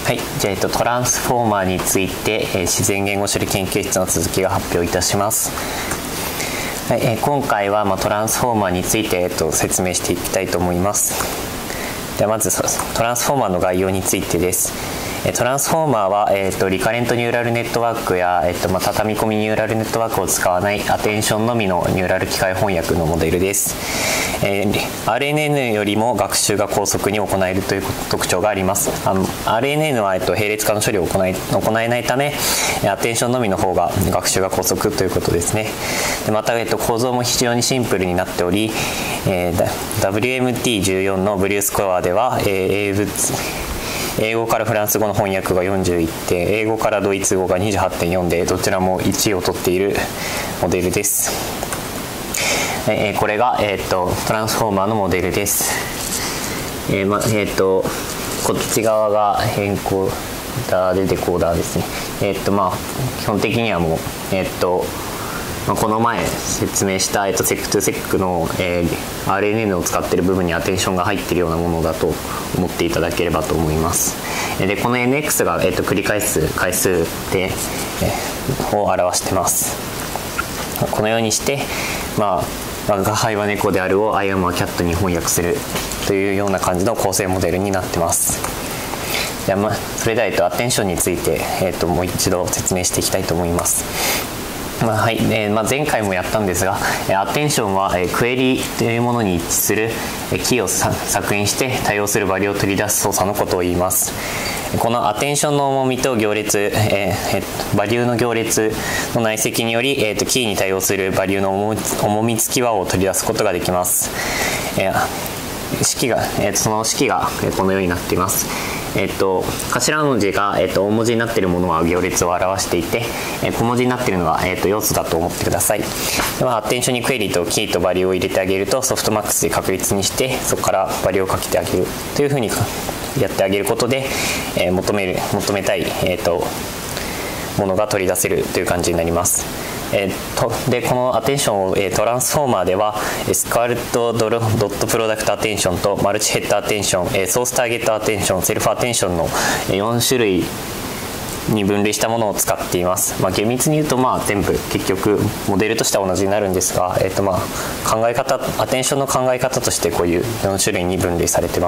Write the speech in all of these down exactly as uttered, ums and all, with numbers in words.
はい、じゃあ、えっと、トランスフォーマーについて、えー、自然言語処理研究室の続きを発表いたします。はい、えー、今回は、まあ、トランスフォーマーについて、えっと、説明していきたいと思います。ではまずトランスフォーマーの概要についてです。トランスフォーマーは、えー、とリカレントニューラルネットワークや、えーとまあ、畳み込みニューラルネットワークを使わないアテンションのみのニューラル機械翻訳のモデルです。えー、アールエヌエヌ よりも学習が高速に行えるという特徴があります。あの アールエヌエヌ は、えー、と並列化の処理を行い行えないため、アテンションのみの方が学習が高速ということですね。でまた、えー、と構造も非常にシンプルになっており、えー、ダブリューエムティーじゅうよん のブリュースコアでは、えー、英物英語からフランス語の翻訳がよんじゅういってん、英語からドイツ語が にじゅうはちてんよん で、どちらもいちいを取っているモデルです。えー、これが、えーと、トランスフォーマーのモデルです。えーまえー、とこっち側がエンコーダーでデコーダーですね。えーとまあ、基本的にはもう、えーとまあ、この前説明した、えっと、セックトゥセックの、えー、アールエヌエヌ を使っている部分にアテンションが入っているようなものだと思っていただければと思います。でこの エヌエックス が、えっと、繰り返す回数で、えー、を表してます。このようにして、まあ、我が輩は猫であるを I am a cat に翻訳するというような感じの構成モデルになってます。じゃあ、まあ、それでは、えっと、アテンションについて、えっと、もう一度説明していきたいと思います。まあはいえーまあ、前回もやったんですが、アテンションは、えー、クエリというものに一致する、えー、キーを索引して対応するバリューを取り出す操作のことを言います。このアテンションの重みと行列、えー、バリューの行列の内積により、えー、とキーに対応するバリューの重み、重み付き和を取り出すことができます。えー式がえー、とその式がこのようになっています。えっと、頭文字が、えっと、大文字になっているものは行列を表していて、え小文字になっているのは、えっと、要素だと思ってください。ではアテンションにクエリとキーとバリューを入れてあげるとソフトマックスで確率にしてそこからバリューをかけてあげるというふうにやってあげることで、えー、求める求めたい、えっと、ものが取り出せるという感じになります。えー、とでこのアテンションを、えー、トランスフォーマーではスカーレットドットプロダクトアテンションとマルチヘッドアテンション、えー、ソースターゲットアテンション、セルフアテンションのよん種類に分類したものを使っています。まあ、厳密に言うと、まあ、全部結局モデルとしては同じになるんですが、えーとまあ、考え方アテンションの考え方としてこういうよん種類に分類されています。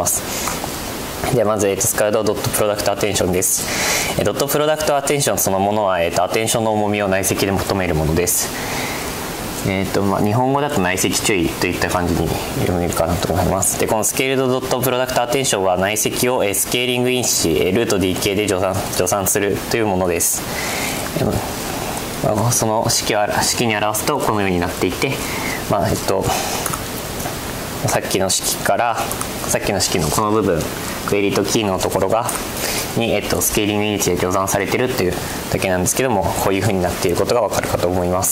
ではまず、えー、とスカーレットドットプロダクトアテンションです。えー、ドットプロダクトアテンションそのものは、えー、とアテンションの重みを内積で求めるものです。えーとまあ、日本語だと内積注意といった感じに読めるかなと思います。でこのスケールドドットプロダクトアテンションは内積を、えー、スケーリング因子、えー、ルート ディーケー で助産助産するというものです。えーまあ、その式を式に表すとこのようになっていて、まあえっと、さっきの式からさっきの式のこの部分クエリとキーのところがに、えっと、スケーリング因子で助産されているというだけなんですけども、こういうふうになっていることが分かるかと思います。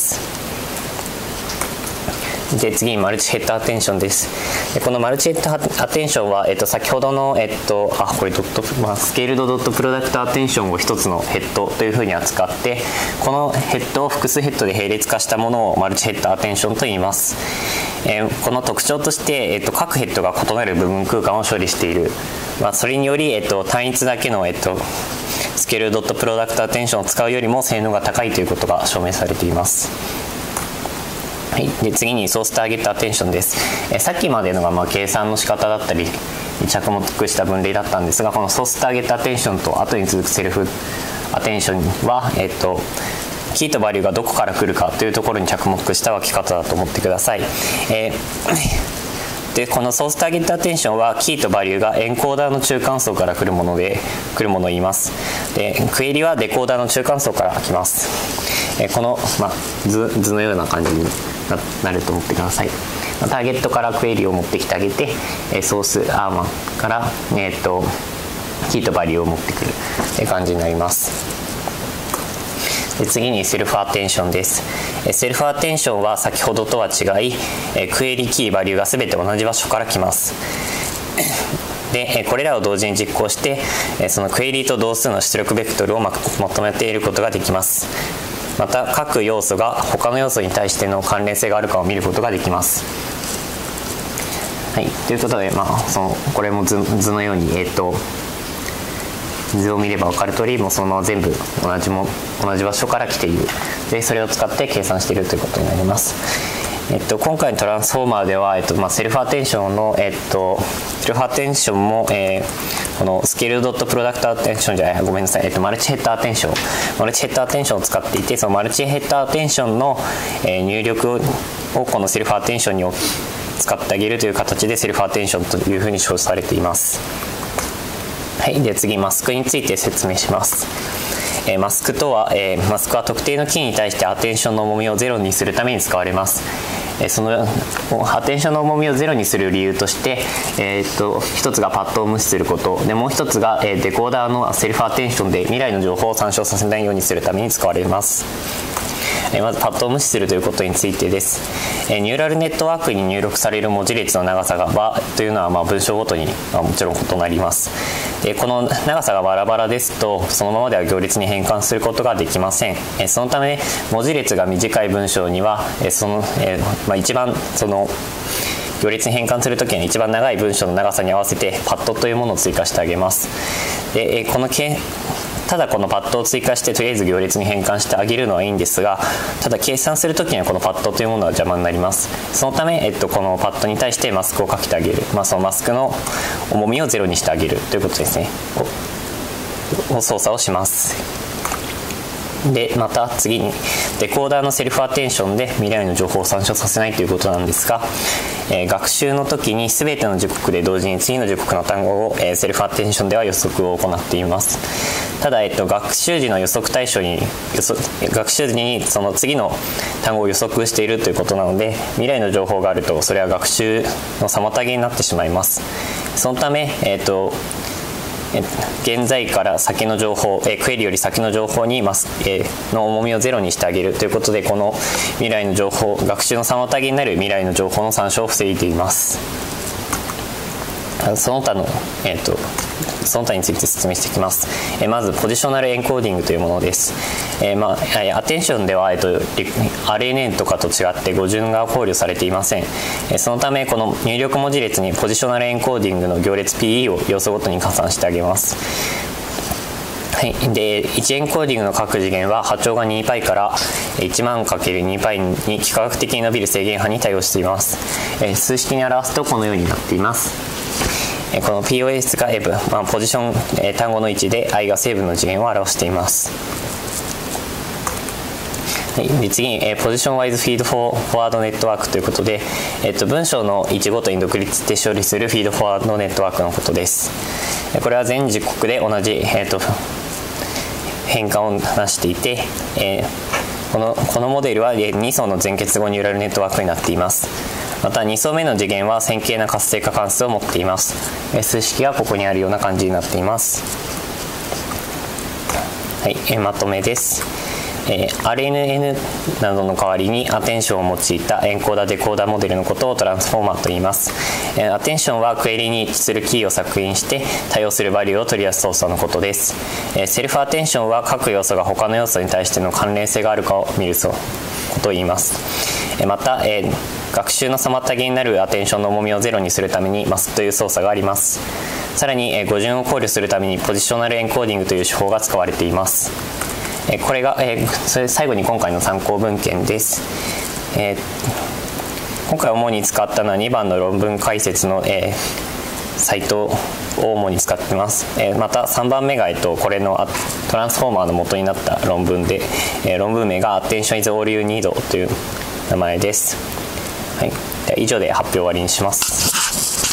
で次にマルチヘッドアテンションです。でこのマルチヘッドアテンションは、えっと、先ほどの、えっと、あこれドット、まあ、スケールドドットプロダクトアテンションを一つのヘッドというふうに扱ってこのヘッドを複数ヘッドで並列化したものをマルチヘッドアテンションと言います。えー、この特徴として、えっと、各ヘッドが異なる部分空間を処理している、まあ、それにより、えっと、単一だけの、えっと、スケールドットプロダクトアテンションを使うよりも性能が高いということが証明されています。はい、で次にソースターゲットアテンションです。えさっきまでのがまあ計算の仕方だったりに着目した分類だったんですが、このソースターゲットアテンションと後に続くセルフアテンションは、えっと、キーとバリューがどこから来るかというところに着目した分け方だと思ってください。えー、でこのソースターゲットアテンションはキーとバリューがエンコーダーの中間層から来るもので来るものを言います。でクエリはデコーダーの中間層から来ます。えー、この、まあ、図, 図のような感じになると思ってください。ターゲットからクエリを持ってきてあげて、ソースアーマーから、えー、とキーとバリューを持ってくるという感じになります。で次にセルフアテンションです。セルフアテンションは先ほどとは違い、クエリキーバリューが全て同じ場所から来ます。でこれらを同時に実行してそのクエリと同数の出力ベクトルを求めていることができます。また各要素が他の要素に対しての関連性があるかを見ることができます。はい、ということで、まあ、そのこれも 図, 図のように、えーと図を見れば分かる通り、もうそのまま全部同じも同じ場所から来ている。でそれを使って計算しているということになります。えっと、今回のトランスフォーマーでは、えっとまあ、セルフアテンションの、えっと、セルフアテンションも、えー、このスケールドットプロダクトアテンションじゃないごめんなさい、えっと、マルチヘッダーアテンションマルチヘッダーアテンションを使っていて、そのマルチヘッダーアテンションの、えー、入力をこのセルフアテンションに使ってあげるという形でセルフアテンションというふうに称されています。はい、で次マスクについて説明します。えー、マスクとは、えー、マスクは特定のキーに対してアテンションの重みをゼロにするために使われます。えー、そのアテンションの重みをゼロにする理由として、えー、っと一つがパッドを無視することで、もう一つが、えー、デコーダーのセルフアテンションで未来の情報を参照させないようにするために使われます。まずパッドを無視するということについてです。ニューラルネットワークに入力される文字列の長さがはというのはまあ文章ごとにもちろん異なります。でこの長さがバラバラですと、そのままでは行列に変換することができません。そのため文字列が短い文章にはその、えまあ、一番その行列に変換するときには一番長い文章の長さに合わせてパッドというものを追加してあげます。でこのけただこのパッドを追加してとりあえず行列に変換してあげるのはいいんですが、ただ計算するときにはこのパッドというものは邪魔になります。そのため、えっと、このパッドに対してマスクをかけてあげる、まあ、そのマスクの重みをゼロにしてあげるということですねを操作をします。でまた次にデコーダーのセルフアテンションで未来の情報を参照させないということなんですが、えー、学習の時に全ての時刻で同時に次の時刻の単語を、えー、セルフアテンションでは予測を行っています。ただ、えっと、学習時の予測対象に予測学習時にその次の単語を予測しているということなので、未来の情報があるとそれは学習の妨げになってしまいます。そのため、えっと現在から先の情報、えクエリより先の情報にマス、えの重みをゼロにしてあげるということで、この未来の情報、学習の妨げになる未来の情報の参照を防いでいます。その他の、えーと、その他について説明していきます。えー、まずポジショナルエンコーディングというものです。えーまあ、アテンションでは、えーと、アレイネームとかと違って語順が考慮されていません。えー、そのためこの入力文字列にポジショナルエンコーディングの行列 ピーイー を要素ごとに加算してあげます。はい、でいちエンコーディングの各次元は波長が にパイ からいちまんかけるにパイ に幾何学的に伸びる制限波に対応しています。えー、数式に表すとこのようになっています。この ピーオーエス が エブ、まあ、ポジション、えー、単語の位置で I が成分の次元を表しています。はい、で次に、えー、ポジションワイズフィードフォーワードネットワークということで、えー、と文章の位置ごとに独立して処理するフィードフォワードネットワークのことです。これは全時刻で同じ、えー、と変換をなしていて、えー、このこのモデルはに層の全結合ニューラルネットワークになっています。またに層目の次元は線形な活性化関数を持っています。数式がここにあるような感じになっています。はい、えまとめです。えー、アールエヌエヌ などの代わりにアテンションを用いたエンコーダーデコーダーモデルのことをトランスフォーマーと言います。えー、アテンションはクエリに一致するキーを索引して対応するバリューを取り出す操作のことです。えー、セルフアテンションは各要素が他の要素に対しての関連性があるかを見ることを言います。えー、また、えー学習の妨げになるアテンションの重みをゼロにするためにマスクという操作があります。さらに、えー、語順を考慮するためにポジショナルエンコーディングという手法が使われています。えー、これが、えー、それ最後に今回の参考文献です。えー、今回主に使ったのはにばんの論文解説の、えー、サイトを主に使っています。えー、またさんばんめが、えー、とこれのトランスフォーマーの元になった論文で、えー、論文名が Attention is all you need という名前です。はい、以上で発表終わりにします。